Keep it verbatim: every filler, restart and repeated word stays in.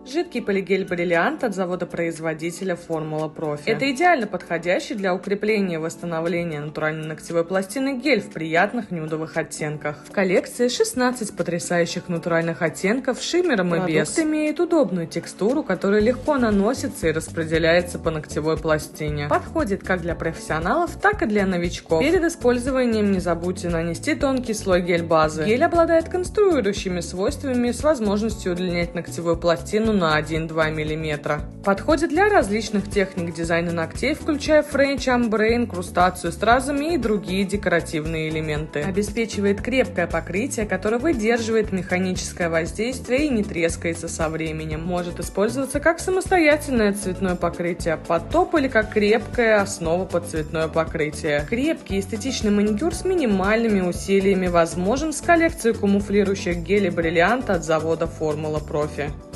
Жидкий полигель бриллиант от завода-производителя Формула Профи. Это идеально подходящий для укрепления и восстановления натуральной ногтевой пластины гель в приятных нюдовых оттенках. В коллекции шестнадцать потрясающих натуральных оттенков с шиммером и без. Продукт имеет удобную текстуру, которая легко наносится и распределяется по ногтевой пластине. Подходит как для профессионалов, так и для новичков. Перед использованием не забудьте нанести тонкий слой гель-базы. Гель обладает конструирующими свойствами с возможностью удлинять ногтевую пластину на один-два миллиметра. Подходит для различных техник дизайна ногтей, включая френч, амбре, инкрустацию стразами и другие декоративные элементы. Обеспечивает крепкое покрытие, которое выдерживает механическое воздействие и не трескается со временем. Может использоваться как самостоятельное цветное покрытие под топ или как крепкая основа под цветное покрытие. Крепкий эстетичный маникюр с минимальными усилиями возможен с коллекцией камуфлирующих гелей бриллиант от завода Формула Профи.